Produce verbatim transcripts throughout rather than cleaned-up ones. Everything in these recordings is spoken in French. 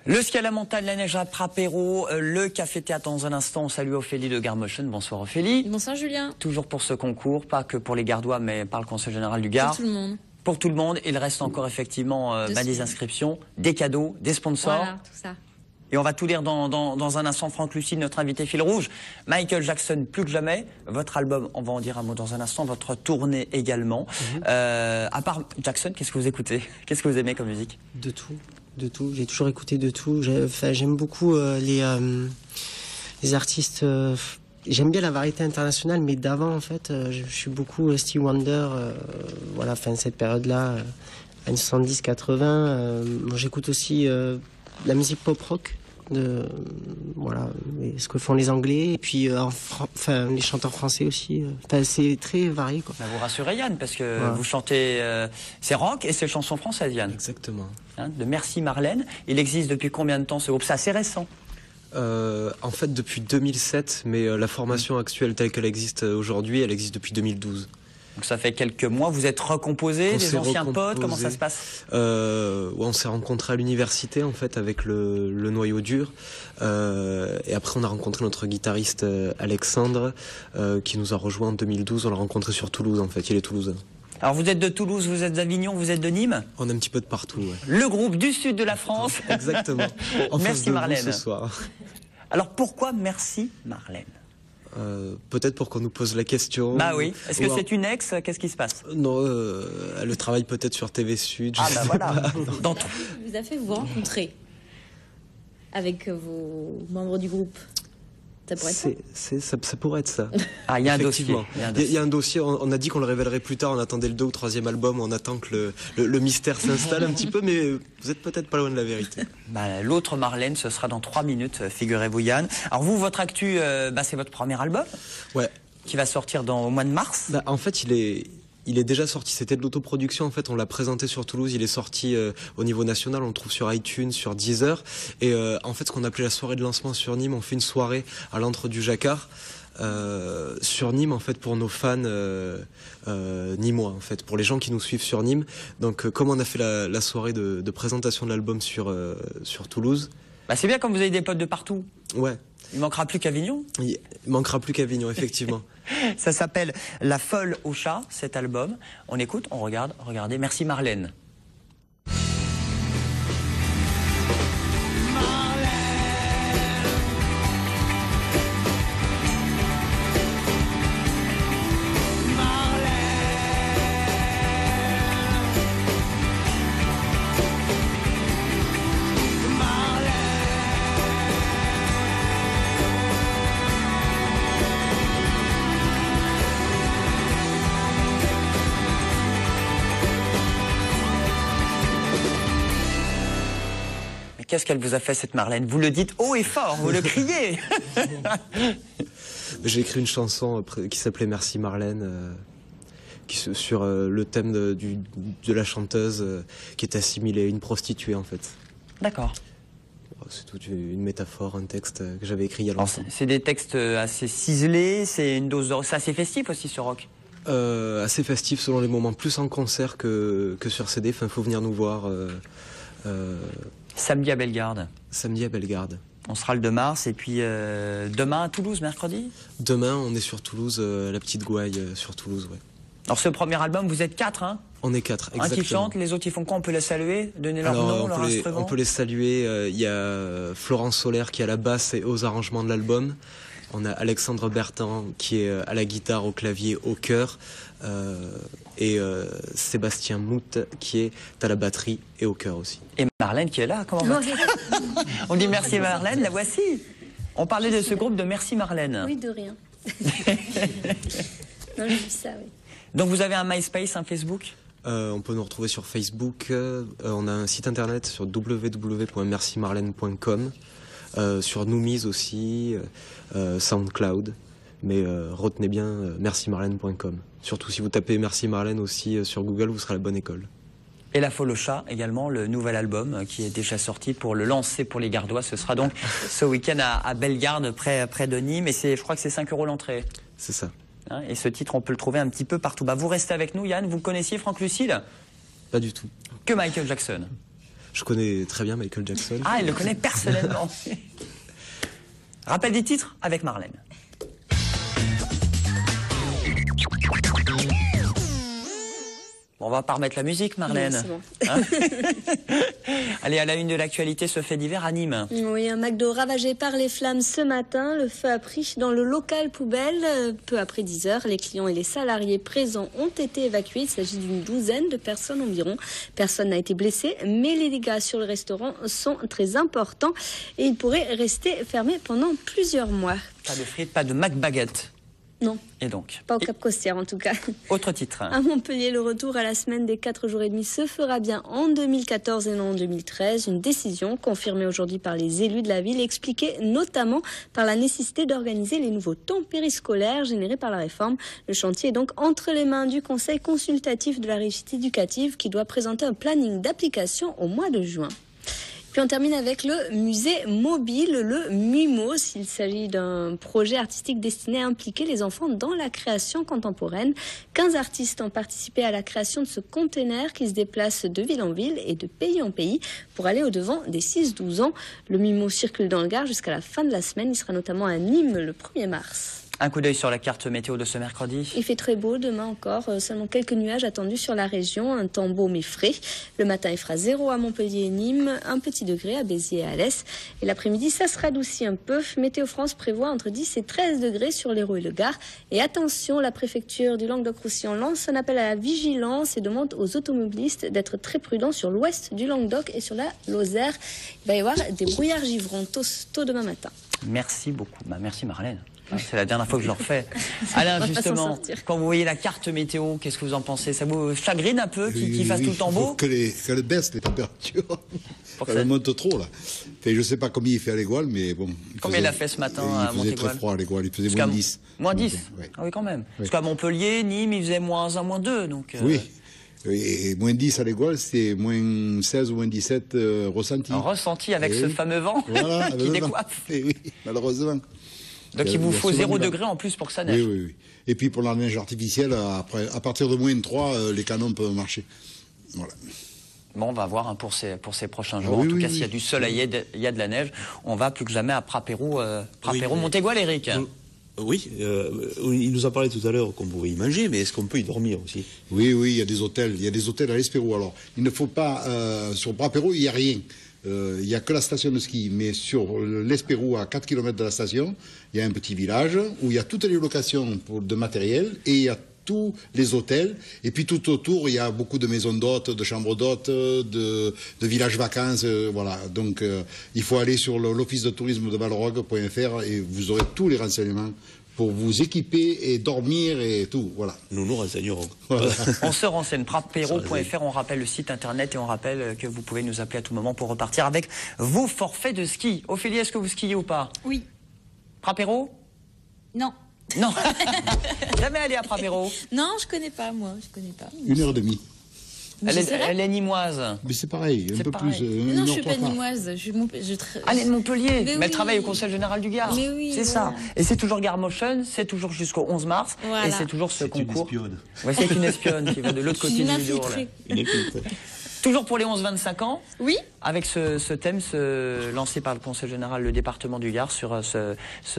Le ski à la montagne, la neige à Prapéro, le café-théâtre dans un instant. On salue Ophélie de Garmotion. Bonsoir Ophélie. Bonsoir Julien. Toujours pour ce concours, pas que pour les Gardois, mais par le Conseil général du Gard. Pour tout le monde. Pour tout le monde. Il reste encore effectivement euh, bah, des inscriptions, des cadeaux, des sponsors. Voilà, tout ça. Et on va tout lire dans, dans, dans un instant. Franck Lucide, notre invité fil rouge. Michael Jackson, plus que jamais. Votre album, on va en dire un mot dans un instant. Votre tournée également. Mm-hmm. euh, à part Jackson, qu'est-ce que vous écoutez? Qu'est-ce que vous aimez comme musique? De tout. De tout. J'ai toujours écouté de tout. J'aime beaucoup euh, les, euh, les artistes. Euh, J'aime bien la variété internationale, mais d'avant, en fait, euh, je, je suis beaucoup euh, Stevie Wonder. Euh, voilà, fin de cette période-là, euh, années soixante-dix quatre-vingts. Euh, J'écoute aussi euh, la musique pop-rock. De, voilà, ce que font les Anglais et puis euh, enfin les chanteurs français aussi. Enfin, c'est très varié, quoi. Bah vous rassurez Yann parce que voilà. Vous chantez, euh, c'est rock et c'est chansons françaises, Yann. Exactement. Hein, de Merci Marlène. Il existe depuis combien de temps ce groupe? C'est assez récent. Euh, en fait depuis deux mille sept, mais euh, la formation actuelle telle qu'elle existe aujourd'hui, elle existe depuis deux mille douze. Donc ça fait quelques mois, vous êtes recomposés, on des anciens potes, comment ça se passe? euh, ouais, On s'est rencontrés à l'université en fait avec le, le noyau dur, euh, et après on a rencontré notre guitariste euh, Alexandre, euh, qui nous a rejoint en deux mille douze, on l'a rencontré sur Toulouse en fait, il est toulousain. Alors vous êtes de Toulouse, vous êtes d'Avignon, vous êtes de Nîmes? On est un petit peu de partout, ouais. Le groupe du sud de la France. Exactement. En Merci Marlène. Ce soir. Alors pourquoi Merci Marlène? Euh, Peut-être pour qu'on nous pose la question. Bah oui. Est-ce que alors... c'est une ex? Qu'est-ce qui se passe? Non, euh, elle travaille peut-être sur T V Sud. Ah bah voilà. Dans tout. Vous a fait vous rencontrer avec vos membres du groupe? Ça pourrait être ça. C'est, ça, ça pourrait être ça. Ah, il y a un dossier. Il y a un dossier. Il y a un dossier. On, on a dit qu'on le révélerait plus tard. On attendait le deux ou troisième album. On attend que le, le, le mystère s'installe un petit peu, mais vous êtes peut-être pas loin de la vérité. Bah, l'autre Marlène, ce sera dans trois minutes, figurez-vous Yann. Alors vous, votre actu, euh, bah, c'est votre premier album. Ouais. Qui va sortir dans, au mois de mars. Bah, en fait, il est... Il est déjà sorti, c'était de l'autoproduction, en fait on l'a présenté sur Toulouse, il est sorti euh, au niveau national, on le trouve sur iTunes, sur Deezer, et euh, en fait ce qu'on appelait la soirée de lancement sur Nîmes, on fait une soirée à l'antre du Jacquard, euh, sur Nîmes en fait pour nos fans euh, euh, nîmois en fait, pour les gens qui nous suivent sur Nîmes, donc euh, comme on a fait la, la soirée de, de présentation de l'album sur, euh, sur Toulouse. Bah c'est bien comme vous avez des potes de partout. Ouais. Il manquera plus qu'Avignon. Il manquera plus qu'Avignon, effectivement. Ça s'appelle La Folle au Chat, cet album. On écoute, on regarde, regardez. Merci Marlène. Qu'est-ce qu'elle vous a fait cette Marlène? Vous le dites haut et fort, vous le criez. J'ai écrit une chanson qui s'appelait Merci Marlène, euh, qui, sur euh, le thème de, du, de la chanteuse euh, qui est assimilée à une prostituée en fait. D'accord. C'est toute une métaphore, un texte que j'avais écrit il y a longtemps. C'est des textes assez ciselés, c'est une dose de... C'est assez festif aussi ce rock. Euh, assez festif selon les moments, plus en concert que, que sur C D, enfin faut venir nous voir. Euh, euh, Samedi à Bellegarde. Samedi à Bellegarde. On sera le deux mars et puis euh, demain à Toulouse, mercredi. Demain, on est sur Toulouse, euh, la Petite Gouaille euh, sur Toulouse, ouais. Alors ce premier album, vous êtes quatre, hein? On est quatre, exactement. Un qui chante, les autres ils font quoi? On peut les saluer, donner leur Alors, nom, on leur peut les, instrument. On peut les saluer. Il euh, y a Florence Solaire qui est à la basse et aux arrangements de l'album. On a Alexandre Bertrand qui est à la guitare, au clavier, au chœur. Euh, et euh, Sébastien Mout qui est à la batterie et au chœur aussi. Et Marlène qui est là, comment va? On dit merci Marlène, la voici. On parlait de ce groupe de Merci Marlène. Oui, de rien. Non, je dis ça, oui. Donc vous avez un MySpace, un Facebook? euh, On peut nous retrouver sur Facebook. Euh, on a un site internet sur w w w point merci marlène point com. Euh, sur Noomies aussi, euh, SoundCloud. Mais euh, retenez bien euh, merci marlène point com. Surtout si vous tapez Merci Marlène aussi euh, sur Google, vous serez à la bonne école. Et La Folle au Chat également, le nouvel album euh, qui est déjà sorti pour le lancer pour les Gardois. Ce sera donc ce week-end à, à Bellegarde, près, près de Nîmes. Et je crois que c'est cinq euros l'entrée. C'est ça. Hein, et ce titre, on peut le trouver un petit peu partout. Bah, vous restez avec nous, Yann. Vous connaissiez Franck Lucide? Pas du tout. Que Michael Jackson? Je connais très bien Michael Jackson. Ah, il le connaît personnellement. Rappel des titres avec Marlène. Bon, on va pas remettre la musique, Marlène. Non, c'est bon. Hein Allez, à la une de l'actualité, ce fait divers à Nîmes. Oui, un McDo ravagé par les flammes ce matin. Le feu a pris dans le local poubelle. Peu après dix heures, les clients et les salariés présents ont été évacués. Il s'agit d'une douzaine de personnes environ. Personne n'a été blessé, mais les dégâts sur le restaurant sont très importants et il pourrait rester fermé pendant plusieurs mois. Pas de frites, pas de McBaguette. Non. Et donc Pas au Cap Costière en tout cas. Autre titre. À Montpellier, le retour à la semaine des quatre jours et demi se fera bien en deux mille quatorze et non en deux mille treize. Une décision confirmée aujourd'hui par les élus de la ville, expliquée notamment par la nécessité d'organiser les nouveaux temps périscolaires générés par la réforme. Le chantier est donc entre les mains du Conseil consultatif de la réussite éducative qui doit présenter un planning d'application au mois de juin. Puis on termine avec le musée mobile, le MUMOS. Il s'agit d'un projet artistique destiné à impliquer les enfants dans la création contemporaine. quinze artistes ont participé à la création de ce container qui se déplace de ville en ville et de pays en pays pour aller au-devant des six douze ans. Le MUMOS circule dans le Gard jusqu'à la fin de la semaine. Il sera notamment à Nîmes le premier mars. Un coup d'œil sur la carte météo de ce mercredi. Il fait très beau demain encore, euh, seulement quelques nuages attendus sur la région, un temps beau mais frais. Le matin il fera zéro à Montpellier et Nîmes, un petit degré à Béziers et à Alès. Et l'après-midi ça se radoucit un peu. Météo France prévoit entre dix et treize degrés sur l'Hérault et le Gard. Et attention, la préfecture du Languedoc-Roussillon lance un appel à la vigilance et demande aux automobilistes d'être très prudents sur l'ouest du Languedoc et sur la Lozère. Il va y avoir des brouillards givrons tôt, tôt demain matin. Merci beaucoup. Bah, merci Marlène. C'est la dernière fois que je le refais. Alain, justement, quand vous voyez la carte météo, qu'est-ce que vous en pensez? Ça vous chagrine un peu qu'il qu fasse oui, tout le temps beau? Que les, qu'elle baisse les températures. Elle monte trop, là. Enfin, je ne sais pas combien il fait à l'Égoile, mais bon. Il combien il a fait ce matin à Montégoal? Il faisait très froid à l'Égoile, il faisait moins dix. Moins dix ouais. Ah oui, quand même. Oui. Parce qu'à Montpellier, Nîmes, il faisait moins un, moins deux. Donc, euh... Oui. Et moins dix à l'Égoile, c'est moins seize ou moins dix-sept euh, ressenti. Un ressenti avec et ce oui. fameux vent voilà, qui décoiffe. Et oui, malheureusement. Donc il vous faut zéro degré en plus pour que ça neige. Oui, oui, oui. Et puis pour la neige artificielle, après, à partir de moins trois, euh, les canons peuvent marcher. Voilà. Bon, on va voir hein, pour, ces, pour ces prochains jours. Ah, oui, en tout oui, cas, oui. s'il y a du soleil et il y a de la neige, on va plus que jamais à Prapérou, euh, Prapérou oui, Montégoal, Eric. Euh, oui, euh, il nous a parlé tout à l'heure qu'on pouvait y manger, mais est-ce qu'on peut y dormir aussi? Oui, oui, il y a des hôtels. Il y a des hôtels à l'Espérou. Alors, il ne faut pas... Euh, sur Prapérou, il n'y a rien. Euh, il n'y a que la station de ski, mais sur l'Espérou, à quatre kilomètres de la station, il y a un petit village où il y a toutes les locations pour, de matériel et il y a tous les hôtels. Et puis tout autour, il y a beaucoup de maisons d'hôtes, de chambres d'hôtes, de, de villages vacances. Euh, voilà. Donc euh, il faut aller sur l'office de tourisme de Balrog point F R et vous aurez tous les renseignements pour vous équiper et dormir et tout, voilà. Nous nous renseignerons. Voilà. On se renseigne, prapéro point F R, on rappelle le site internet et on rappelle que vous pouvez nous appeler à tout moment pour repartir avec vos forfaits de ski. Ophélie, est-ce que vous skiez ou pas? Oui. Prapéro? Non. Non. Jamais allé à Prapéro? Non, je connais pas, moi, je connais pas. Une heure et demie. Elle est, elle est nimoise. Mais c'est pareil, un peu pareil. plus. Euh, Non, une je heure, suis trois pas quarts. nimoise. Je, je tra... Elle est de Montpellier, mais, Mais elle oui. travaille au Conseil Général du Gard. Mais oui, c'est voilà. ça. Et c'est toujours Gare Motion, c'est toujours jusqu'au onze mars, Voilà. et c'est toujours ce C'est une concours. espionne. Ouais, c'est une espionne qui va de l'autre Je suis côté une du Lidour. infiltrée. Une écoute. Toujours pour les onze vingt-cinq ans, Oui. avec ce, ce thème ce, lancé par le Conseil Général, le département du Gard, sur ce,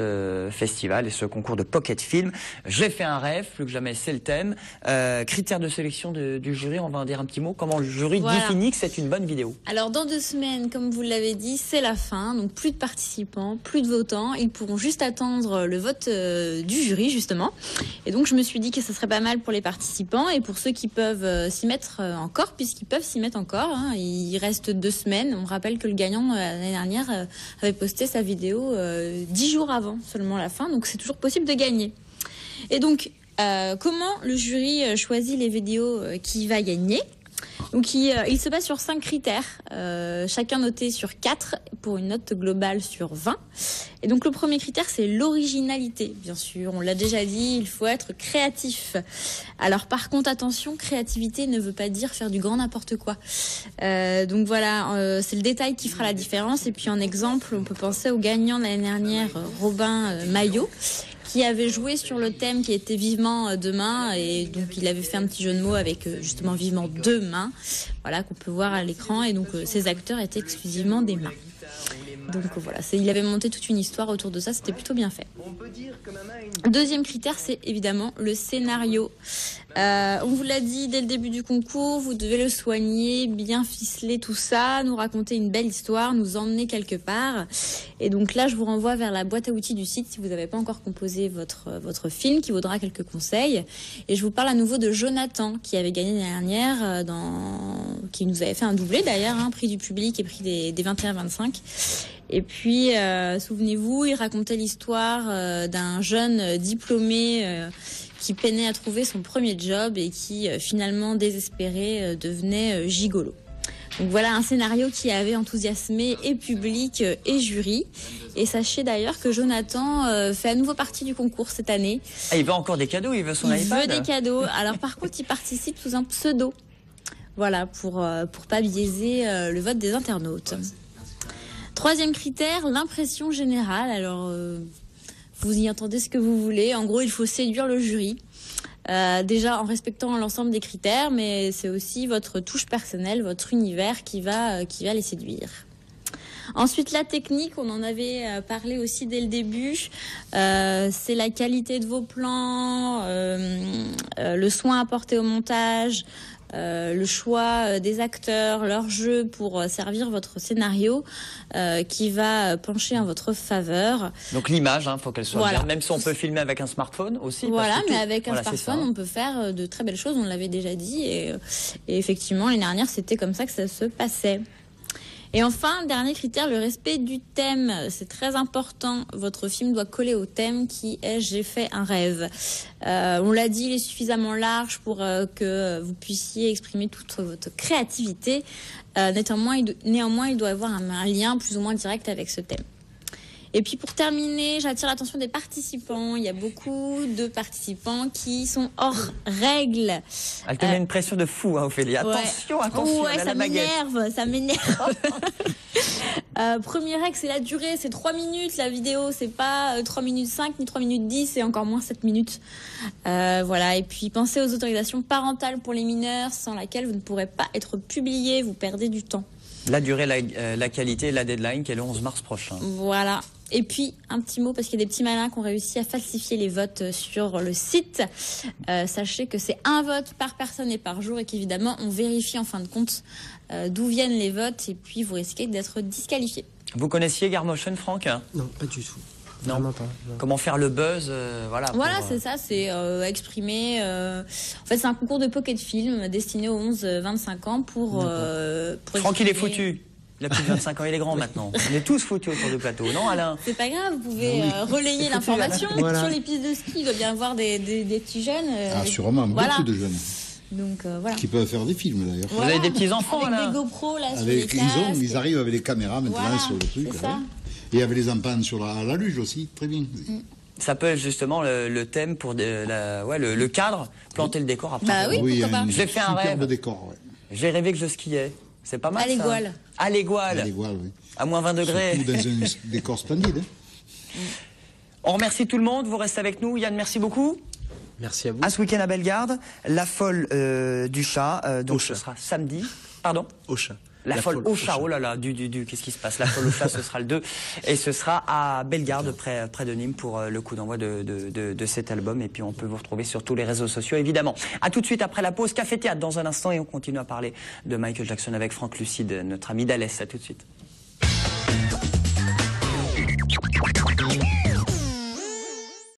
ce festival et ce concours de pocket film. J'ai fait un rêve, plus que jamais c'est le thème. Euh, critères de sélection de, du jury, on va en dire un petit mot. Comment le jury Voilà. définit que c'est une bonne vidéo? Alors dans deux semaines, comme vous l'avez dit, c'est la fin, donc plus de participants, plus de votants. Ils pourront juste attendre le vote euh, du jury justement. Et donc je me suis dit que ça serait pas mal pour les participants et pour ceux qui peuvent euh, s'y mettre euh, encore, puisqu'ils peuvent s'y mettre encore. Hein. Il reste deux semaines. On rappelle que le gagnant euh, l'année dernière euh, avait posté sa vidéo euh, dix jours avant seulement la fin, donc c'est toujours possible de gagner. Et donc euh, comment le jury euh, choisit les vidéos euh, qui va gagner? Donc il, euh, il se base sur cinq critères, euh, chacun noté sur quatre pour une note globale sur vingt. Et donc le premier critère, c'est l'originalité. Bien sûr, on l'a déjà dit, il faut être créatif. Alors par contre, attention, créativité ne veut pas dire faire du grand n'importe quoi. Euh, donc voilà, euh, c'est le détail qui fera la différence. Et puis en exemple, on peut penser au gagnant de l'année dernière, Robin euh, Maillot, qui qui avait joué sur le thème qui était Vivement demain, et donc il avait fait un petit jeu de mots avec justement Vivement demain, voilà, qu'on peut voir à l'écran, et donc ces acteurs étaient exclusivement des mains. Donc voilà, c'est, il avait monté toute une histoire autour de ça, c'était plutôt bien fait. Deuxième critère, c'est évidemment le scénario. Euh, on vous l'a dit dès le début du concours, vous devez le soigner, bien ficeler tout ça, nous raconter une belle histoire, nous emmener quelque part. Et donc là, je vous renvoie vers la boîte à outils du site si vous n'avez pas encore composé votre, votre film, qui vaudra quelques conseils. Et je vous parle à nouveau de Jonathan, qui avait gagné l'année dernière, dans... qui nous avait fait un doublé d'ailleurs, hein, prix du public et prix des, des vingt et un vingt-cinq. Et puis, euh, souvenez-vous, il racontait l'histoire euh, d'un jeune diplômé euh, qui peinait à trouver son premier job et qui, euh, finalement, désespéré, euh, devenait euh, gigolo. Donc voilà un scénario qui avait enthousiasmé et public euh, et jury. Et sachez d'ailleurs que Jonathan euh, fait à nouveau partie du concours cette année. Ah, il veut encore des cadeaux, il veut son il iPad. Il veut des cadeaux. Alors par contre, il participe sous un pseudo. Voilà, pour, euh, pour pas biaiser euh, le vote des internautes. Troisième critère, l'impression générale. Alors, euh, vous y entendez ce que vous voulez. En gros, il faut séduire le jury. Euh, déjà en respectant l'ensemble des critères, mais c'est aussi votre touche personnelle, votre univers qui va, euh, qui va les séduire. Ensuite, la technique, on en avait parlé aussi dès le début. Euh, c'est la qualité de vos plans, euh, euh, le soin apporté au montage, Euh, le choix des acteurs, leur jeu pour servir votre scénario euh, qui va pencher en votre faveur. Donc l'image, hein, faut qu'elle soit voilà. bien, même si on peut filmer avec un smartphone aussi. Voilà, parce que mais tout... avec un voilà, smartphone, on peut faire de très belles choses, on l'avait déjà dit, et, et effectivement, l'année dernière, c'était comme ça que ça se passait. Et enfin, dernier critère, le respect du thème. C'est très important. Votre film doit coller au thème qui est « J'ai fait un rêve ». Euh, on l'a dit, il est suffisamment large pour euh, que vous puissiez exprimer toute votre créativité. Euh, néanmoins, il do- néanmoins, il doit avoir un, un lien plus ou moins direct avec ce thème. Et puis pour terminer, j'attire l'attention des participants. Il y a beaucoup de participants qui sont hors règles. Elle te met Euh, une pression de fou, hein, Ophélie. Ouais. Attention, attention, Ouais, elle a ça la baguette. m'énerve, ça m'énerve. euh, première règle, c'est la durée, c'est trois minutes. La vidéo, c'est pas euh, trois minutes cinq ni trois minutes dix, et encore moins sept minutes. Euh, voilà. Et puis pensez aux autorisations parentales pour les mineurs, sans laquelle vous ne pourrez pas être publié, vous perdez du temps. La durée, la, euh, la qualité, la deadline qui est le onze mars prochain. Voilà. Et puis, un petit mot, parce qu'il y a des petits malins qui ont réussi à falsifier les votes sur le site. Euh, sachez que c'est un vote par personne et par jour, et qu'évidemment, on vérifie en fin de compte euh, d'où viennent les votes, et puis vous risquez d'être disqualifié. Vous connaissiez Garmotion, Franck? Non, pas du tout. Non. Vraiment pas. Non. Comment faire le buzz, euh, voilà. Voilà, pour, c'est ça, c'est euh, exprimer... Euh... En fait, c'est un concours de pocket film destiné aux onze vingt-cinq ans pour... Euh, pour Franck, il est exprimer... foutu. Il a plus de vingt-cinq ans, il est grand maintenant. On est tous foutus autour du plateau, non, Alain? C'est pas grave, vous pouvez Oui. euh, relayer l'information. Voilà. Sur les pistes de ski, il doit bien y avoir des, des, des petits jeunes. Euh, Ah, sûrement, voilà. beaucoup de jeunes Donc euh, voilà. qui peuvent faire des films d'ailleurs. Vous avez des petits-enfants, avec Alain? des GoPro là sur Avec, les ils, ont, casques. ils arrivent avec les caméras maintenant Voilà, sur le truc. c'est ça. Ouais. Et avec les empans sur la, la luge aussi, très bien. Ça peut être justement le, le thème pour de, la, ouais, le, le cadre, planter le décor après. Bah oui, oui, pourquoi un pas. J'ai fait un superbe rêve. décor. Ouais. J'ai rêvé que je skiais. C'est pas mal, À ça. l'Égoile. À l'Égoile. À l'Égoile, oui. À moins vingt degrés. Surtout dans un décor splendide. Hein. On remercie tout le monde. Vous restez avec nous. Yann, merci beaucoup. Merci à vous. À ce week-end à Bellegarde, la folle euh, du chat. Euh, donc Au ce chat. sera samedi. Pardon. Au chat. La, La folle, folle au au chat. chat. Oh là là, du, du, du, qu'est-ce qui se passe? La folle au chat, ce sera le deux. Et ce sera à Bellegarde, près, près de Nîmes, pour euh, le coup d'envoi de, de, de, de cet album. Et puis on peut vous retrouver sur tous les réseaux sociaux, évidemment. À tout de suite après la pause. Café Théâtre dans un instant. Et on continue à parler de Michael Jackson avec Franck Lucide, notre ami d'Alès. À tout de suite.